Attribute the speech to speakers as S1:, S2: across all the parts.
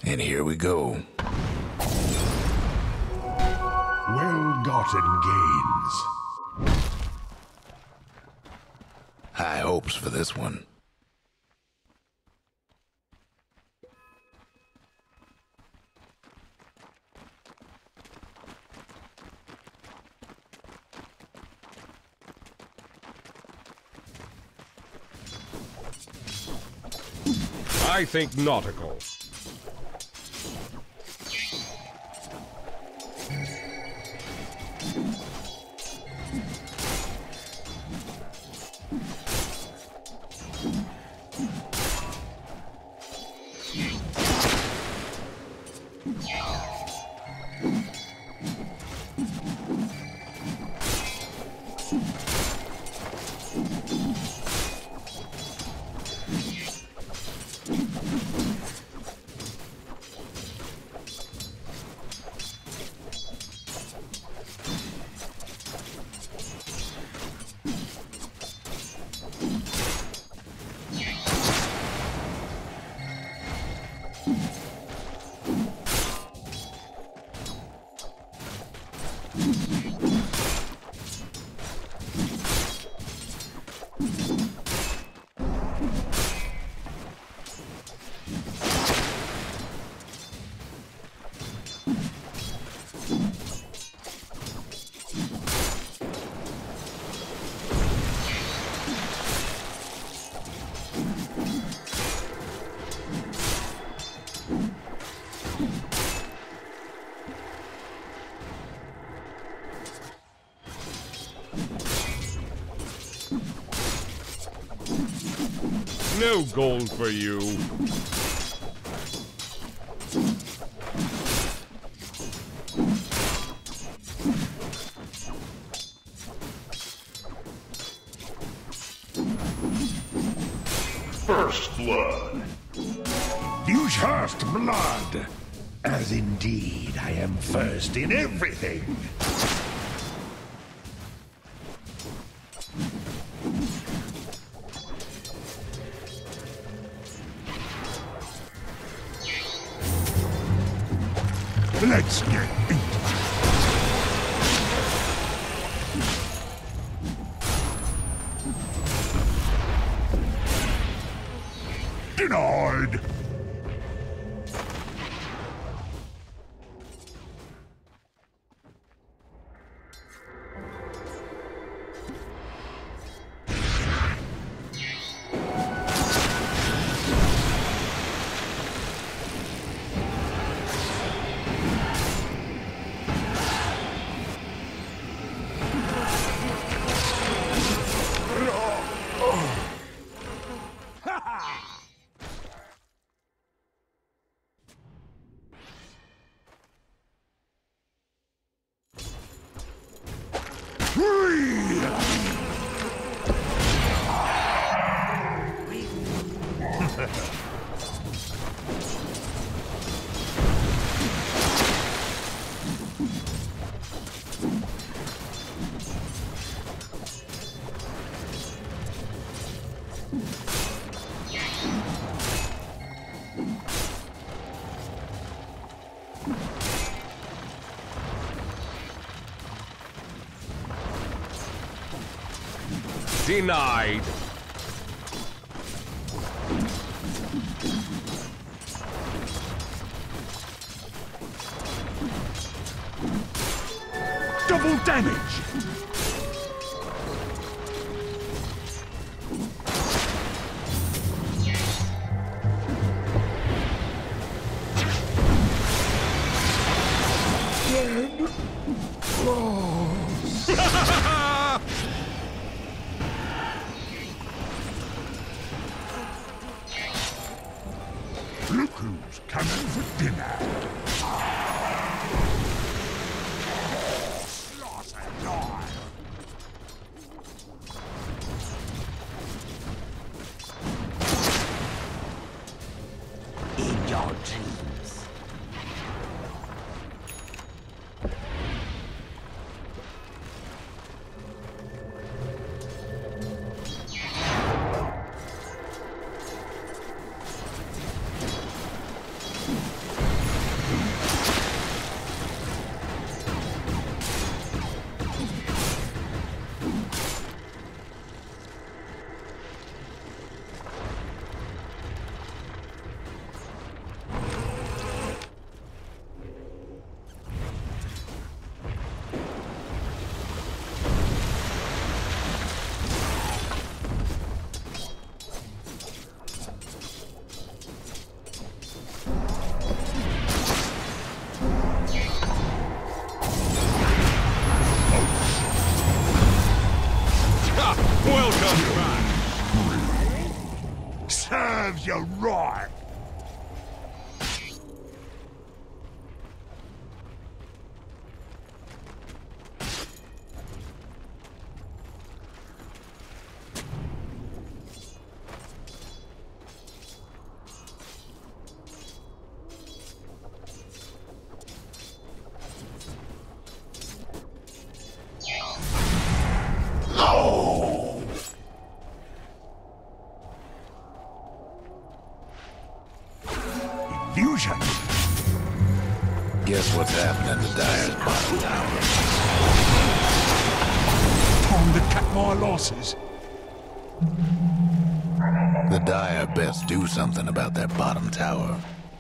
S1: And here we go.
S2: Well-gotten gains.
S1: High hopes for this one.
S3: I think nautical. No gold for you.
S2: First blood. You first blood. As indeed I am first in everything. Let's get into it. Denied.
S3: Denied.
S2: Double damage. Dead. Look who's coming for dinner. Slaughter Lord. In your dreams.
S3: Welcome back.
S2: Serves you right. Illusion.
S1: Guess what's happening to Dire's bottom tower?
S2: Time to cut my losses.
S1: The Dire best do something about that bottom tower.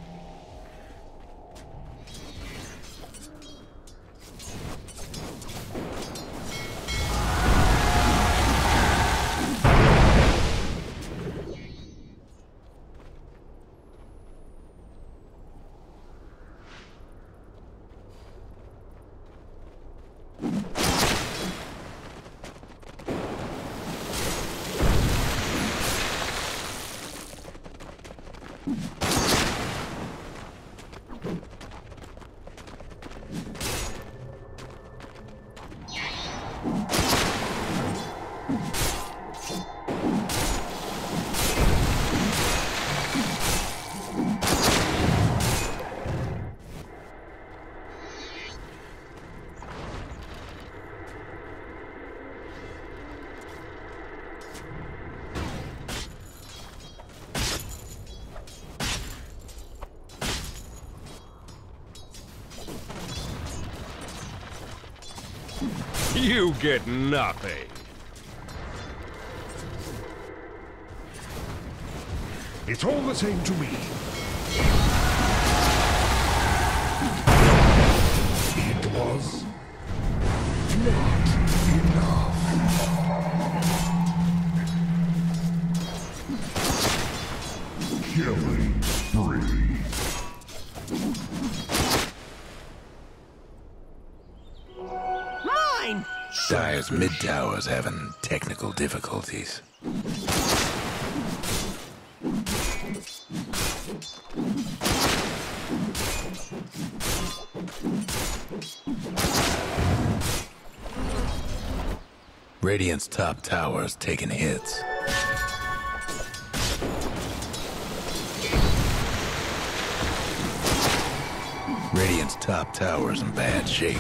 S3: You get nothing.
S2: It's all the same to me. It was not enough. Killing spree.
S1: Dire's mid tower's having technical difficulties. Radiant's top tower's taking hits. Radiant's top tower's in bad shape.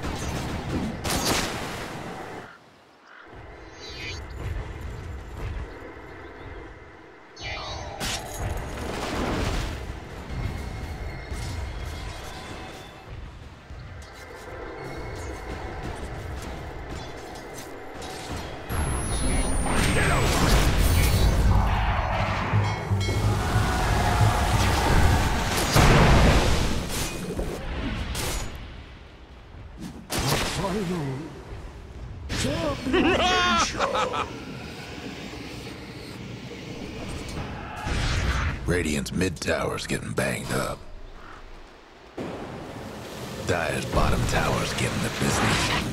S1: Radiant's mid tower's getting banged up. Dire's bottom tower's getting the business.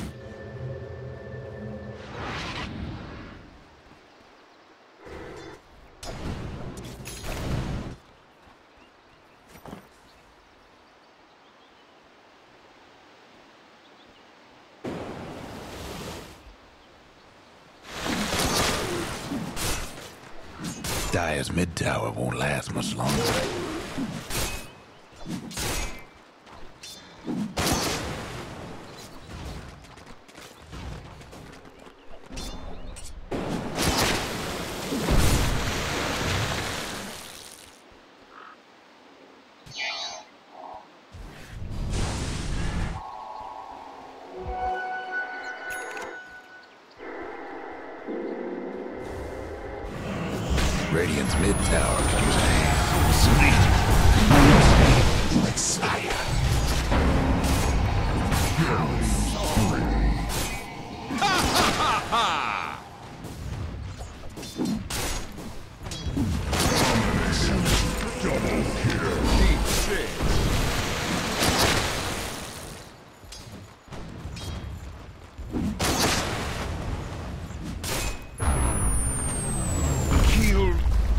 S1: Dire's mid tower won't last much longer. Radiant's mid tower comes in.
S2: Sweet. Let's fire. Double kill.
S3: Deep six.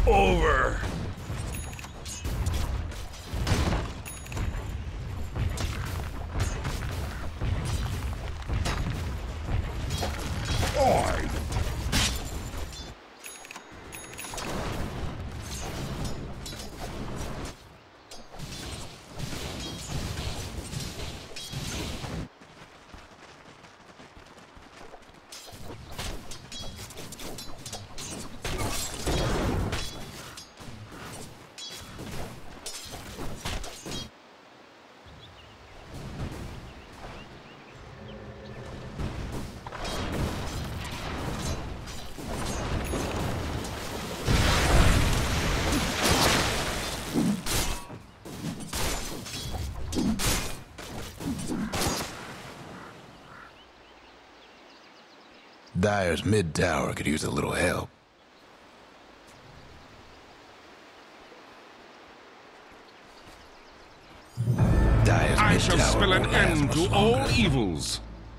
S3: over.
S2: Oi!
S1: Dire's mid tower could use a little help. Dire's
S3: I
S1: mid
S3: shall
S1: tower
S3: spell an
S1: won't last
S3: end
S1: much
S3: to all
S1: longer.
S3: evils.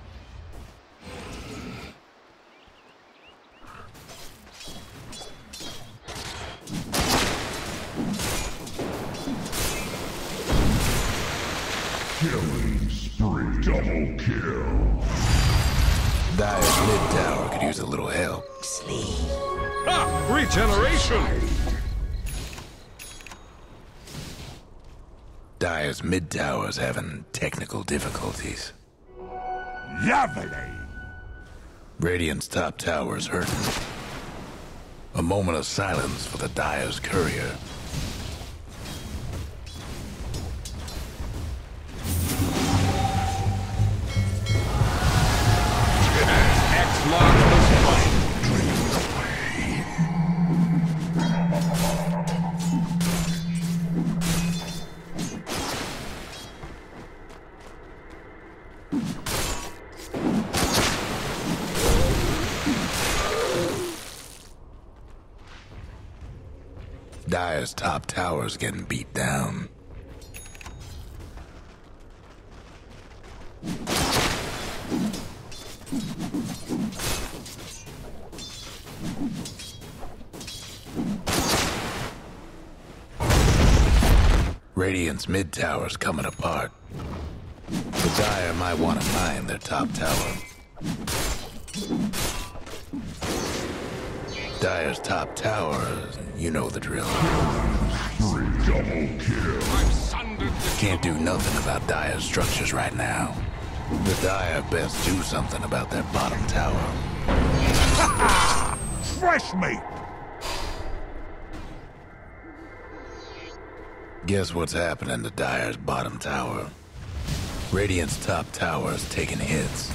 S2: Killing spree. Double kill.
S1: Dire's mid tower could use a little help.
S3: Ah, regeneration!
S1: Dire's mid tower's having technical difficulties.
S2: Lovely.
S1: Radiant's top tower's hurting. A moment of silence for the Dire's courier.
S3: X marks the spot.
S1: Dire's top tower's getting beat down. Radiant's mid tower's coming apart. The Dire might want to mine their top tower. Dire's top tower, you know the drill.
S2: Double kill.
S3: I've sundered the
S1: Can't do nothing about Dire's structures right now. The Dire best do something about that bottom tower.
S2: Fresh meat.
S1: Guess what's happening to Dire's bottom tower? Radiant's top tower is taking hits.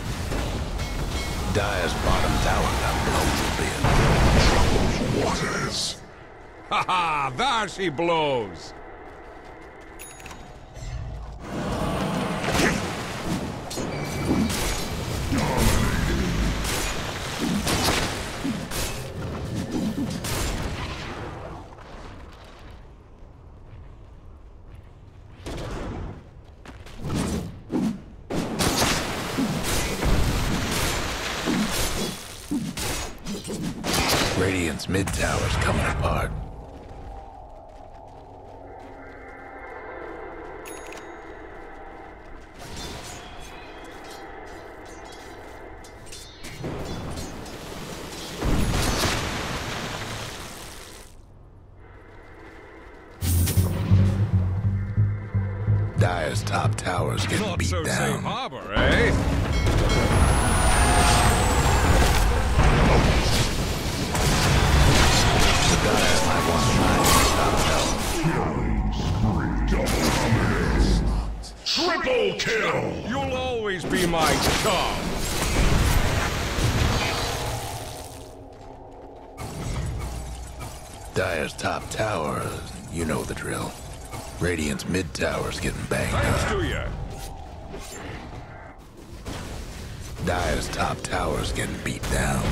S1: Dire's bottom tower got blown to bits.
S2: Waters.
S3: Ha ha! There she blows!
S1: Radiant's mid tower's coming apart. Dire's top tower's getting
S3: Not
S1: beat
S3: so safe
S1: down.
S3: harbor, eh?
S1: The Dire might want to mine their top tower.
S2: Killing spree. Double kill. Triple kill.
S3: You'll always be my chum.
S1: Dire's top tower, you know the drill. Radiant's mid tower's getting banged
S3: Thanks
S1: up.
S3: to you.
S1: Dire's top tower's getting beat down.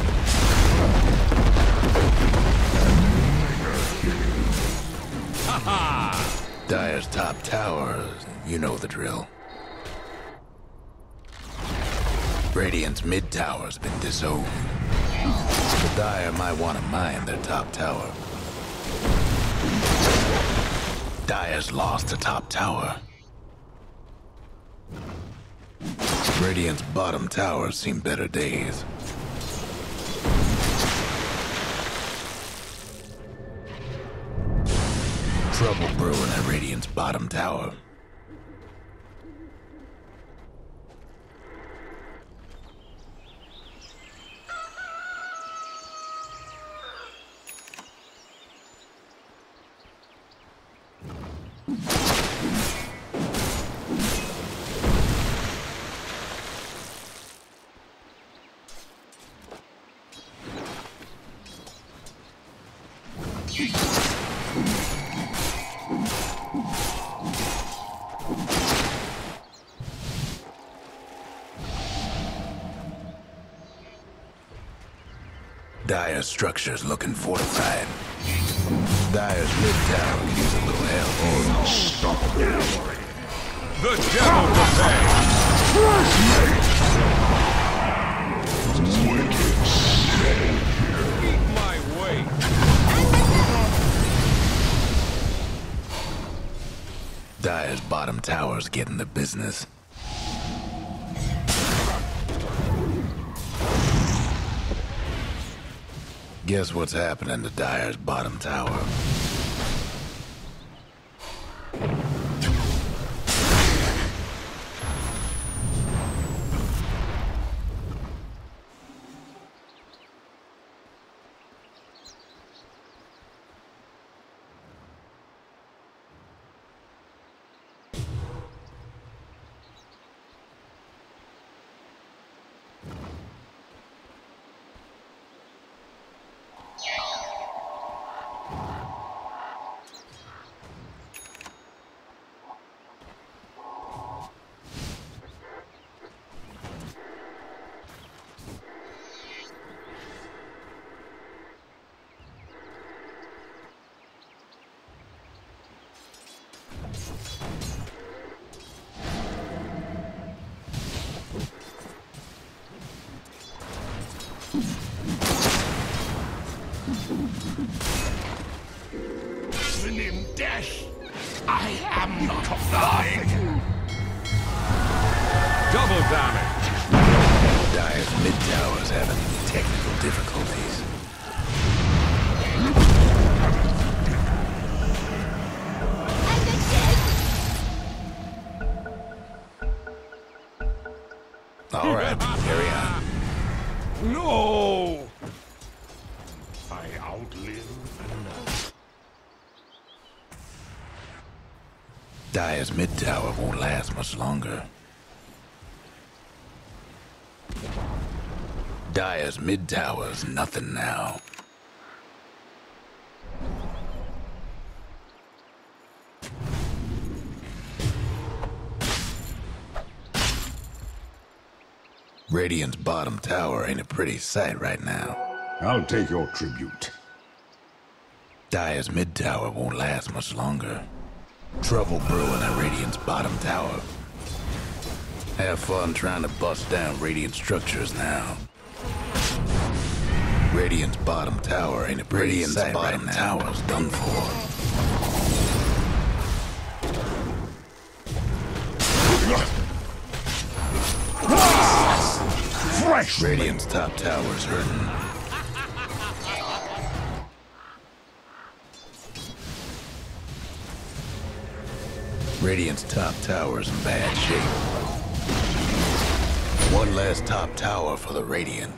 S3: Ha ha!
S1: Dire's top tower, you know the drill. Radiant's mid tower's been disowned. The Dire might want to mine their top tower. Dire's lost the top tower. Radiant's bottom tower's seen better days. Trouble brewing at Radiant's bottom tower. Dire's structure's looking fortified. Dire's mid tower could use a little help.
S2: Unstoppable.
S3: The devil prepare! Eat my weight!
S1: Dire's bottom tower's getting the business. Guess what's happening to Dire's bottom tower?
S2: In death, I am not flying.
S3: Double damage!
S1: Dire's mid tower's having technical difficulties. All right, carry on.
S3: No!
S2: I outlive another.
S1: Dire's mid tower won't last much longer. Dire's mid tower's nothing now. Radiant's bottom tower ain't a pretty sight right now.
S2: I'll take your tribute.
S1: Dire's mid tower won't last much longer. Trouble brewing at Radiant's bottom tower. Have fun trying to bust down Radiant structures now. Radiant's bottom tower ain't a pretty sight right now. Radiant's bottom tower's done for.
S2: Fresh!
S1: Radiant's top tower's hurting. Radiant's top tower's in bad shape. One less top tower for the Radiant.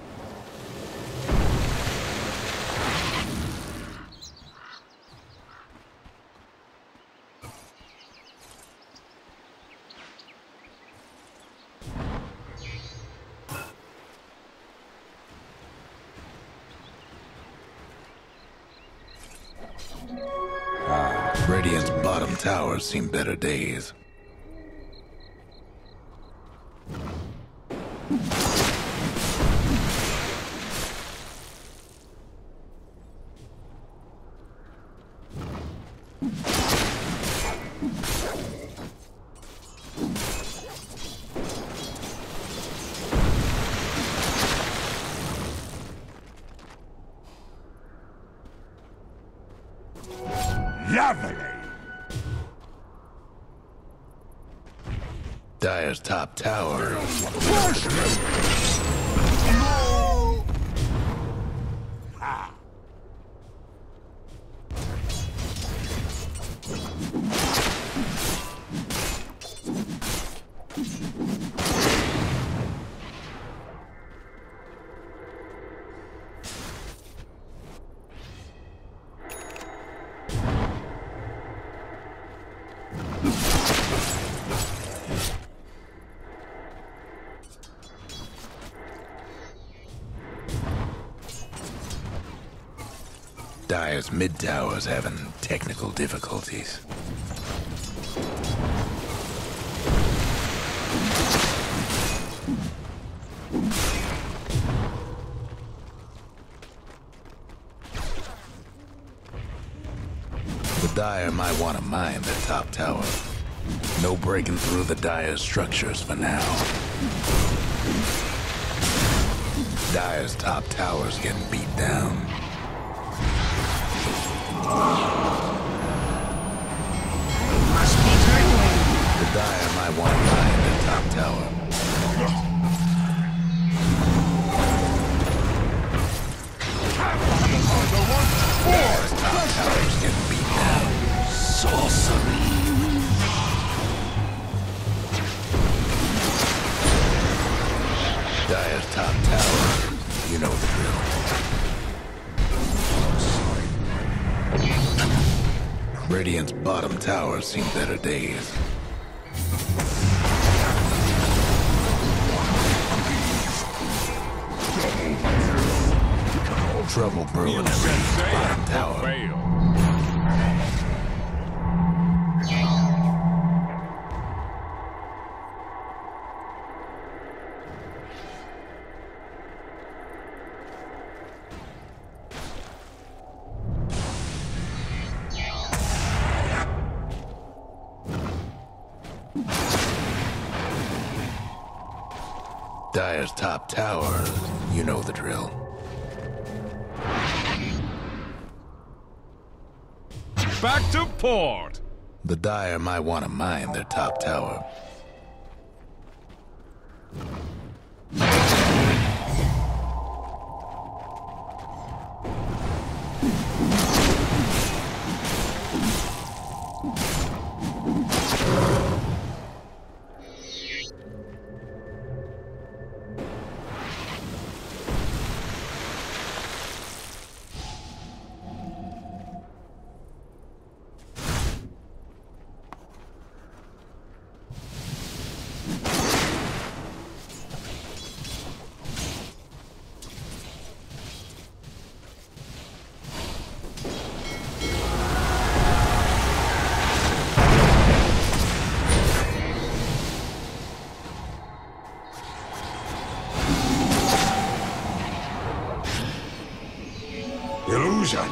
S1: Radiant's bottom tower's seen better days.
S2: Lovely.
S1: Dire's top tower.
S2: Push me.
S1: Dire's mid tower's having technical difficulties. The Dire might want to mine the top tower. No breaking through the Dire's structures for now. Dire's top tower's getting beat down.
S2: Must be trembling.
S1: The Dire might want to mine the top tower. Dire's top tower's getting beat down.
S2: Sorcery.
S1: Dire's top tower. You know the drill. Radiant's bottom tower's seen better days. Trouble brewing at Radiant's bottom tower.
S3: Fail.
S1: Dire's top tower, you know the drill.
S3: Back to port.
S1: The Dire might want to mine their top tower.
S2: Illusion.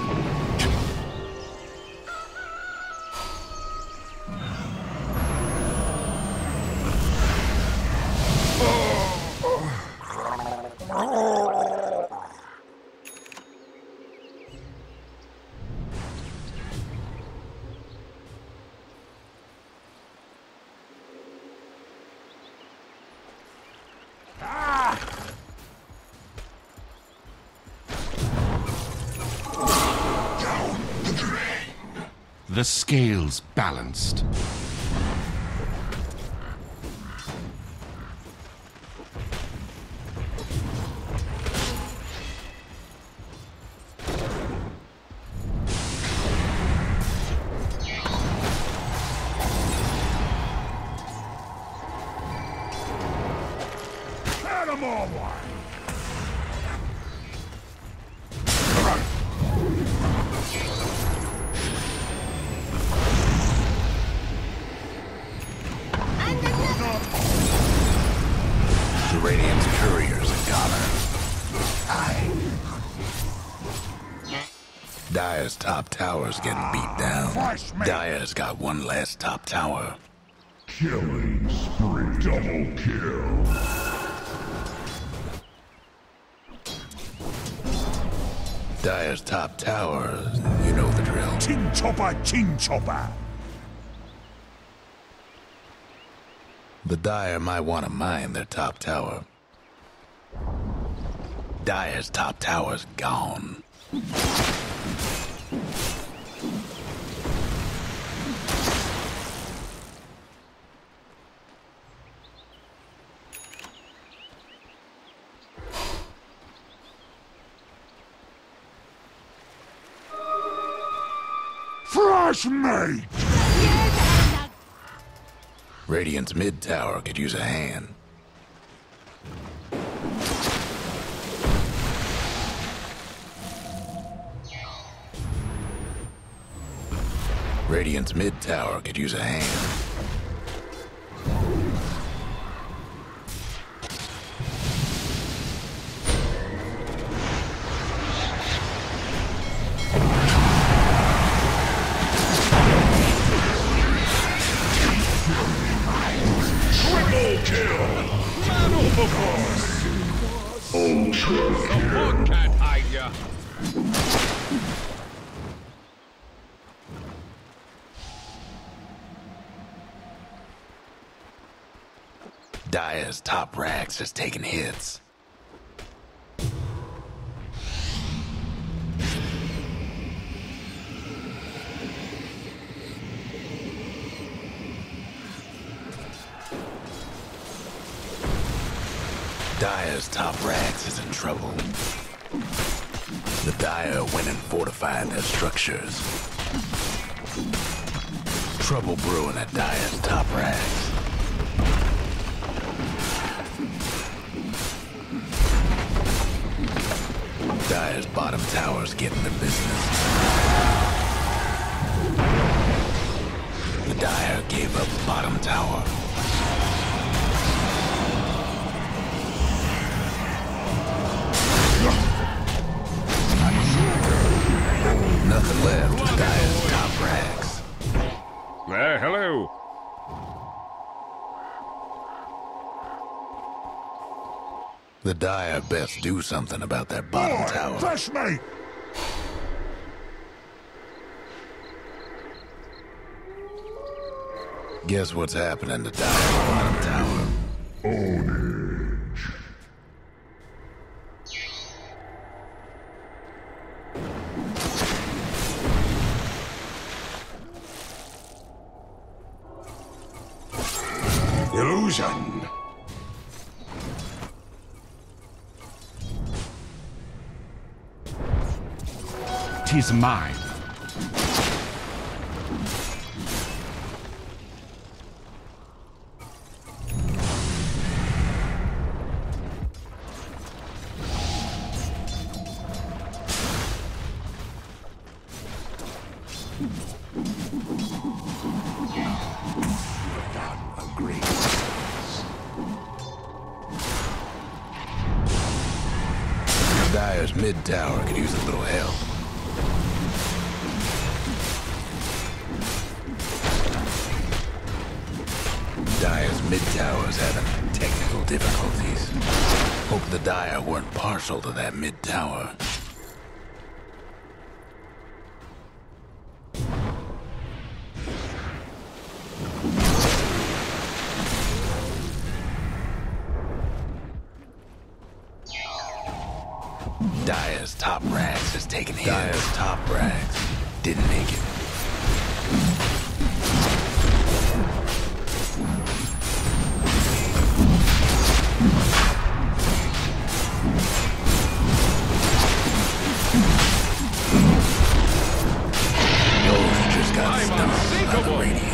S4: The scales balanced.
S2: Animal one.
S1: The Radiant's couriers are goner. Dire's top tower's getting beat down. Dire's got one last top tower.
S2: Killing spree. Double kill.
S1: Dire's top tower, you know the drill.
S2: Chin chopper, chin chopper.
S1: The Dire might want to mine their top tower. Dire's top tower's gone.
S2: Fresh meat!
S1: Radiant's mid tower could use a hand. Radiant's mid tower could use a hand.
S3: Support can't hide ya.
S1: Dire's top rags has taken hits. Dire's top rags is in trouble. The Dire went and fortified their structures. Trouble brewing at Dire's top rags. Dire's bottom tower's getting the business. The Dire gave up bottom tower. Nothing left of Dire's top rags.
S3: Hello.
S1: The Dire best do something about that bottom tower.
S2: Fresh meat!
S1: Guess what's happening to Dire's bottom tower?
S2: Ownage. Illusion.
S4: 'Tis mine.
S1: Dire's mid tower could use a little help. Dire's mid tower's having technical difficulties. Hope the Dire weren't partial to that mid tower. Dire's top rags has taken hits. Dire's top rags didn't make it. Yours just got stunned by the Radiant.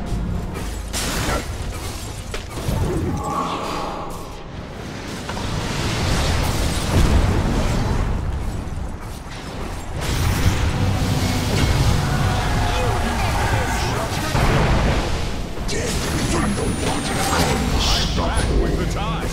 S3: Back with the tide.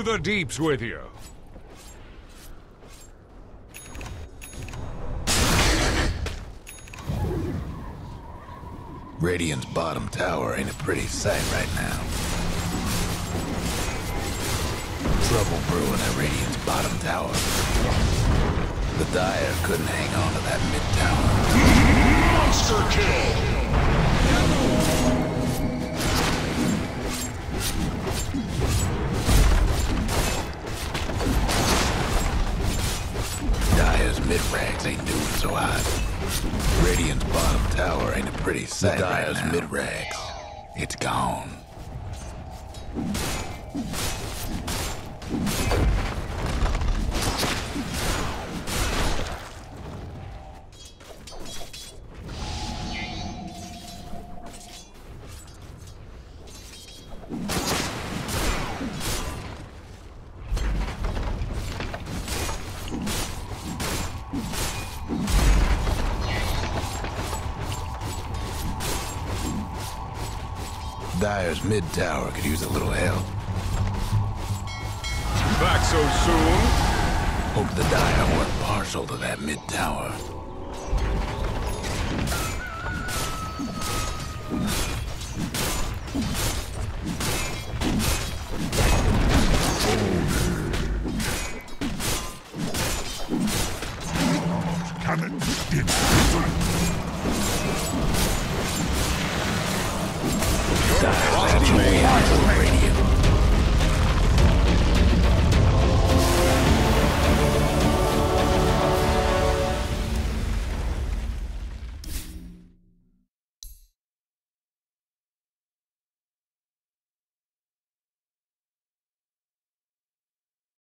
S3: To the deeps with you.
S1: Radiant's bottom tower ain't a pretty sight right now. Trouble brewing at Radiant's bottom tower. The Dire couldn't hang on to that mid tower.
S2: Monster kill!
S1: Dire's mid-rags ain't doing so hot. Radiant's bottom tower ain't a pretty sight. The Dire's mid-rags, it's gone. Dire's mid tower could use a little help.
S3: Back so soon?
S1: Hope the Dire weren't partial to that mid tower.
S2: Cannons did